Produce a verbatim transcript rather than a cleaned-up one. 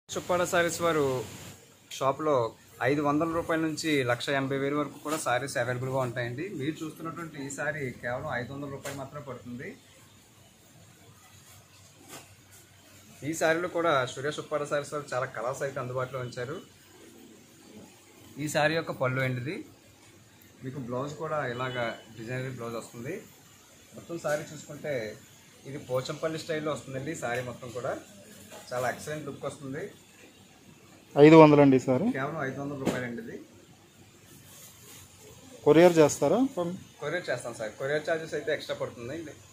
చుప్పాడ సారీస్ వారు షాప్లో ఐదు వందల రూపాయల నుంచి లక్ష ఎనభై వేల వరకు కూడా సారీస్ అవైలబుల్గా ఉంటాయండి. మీరు చూస్తున్నటువంటి ఈ సారీ కేవలం ఐదు వందల రూపాయలు మాత్రమే పడుతుంది. ఈ సారీలో కూడా సూర్య చుప్పాడ సారీస్ వారు చాలా కలర్స్ అయితే అందుబాటులో ఉంచారు. ఈ సారీ యొక్క పళ్ళు ఏంటిది, మీకు బ్లౌజ్ కూడా ఇలాగ డిజైనరీ బ్లౌజ్ వస్తుంది. మొత్తం సారీ చూసుకుంటే ఇది పోచంపల్లి స్టైల్లో వస్తుందండి. సారీ మొత్తం కూడా చాలా ఎక్సలెంట్ లుక్ వస్తుంది. ఐదు వందలు అండి సార్, కేవలం ఐదు వందల రూపాయలు అండి. ఇది కొరియర్ చేస్తారా? కొరియర్ చేస్తాం సార్. కొరియర్ ఛార్జెస్ అయితే ఎక్స్ట్రా పడుతుంది.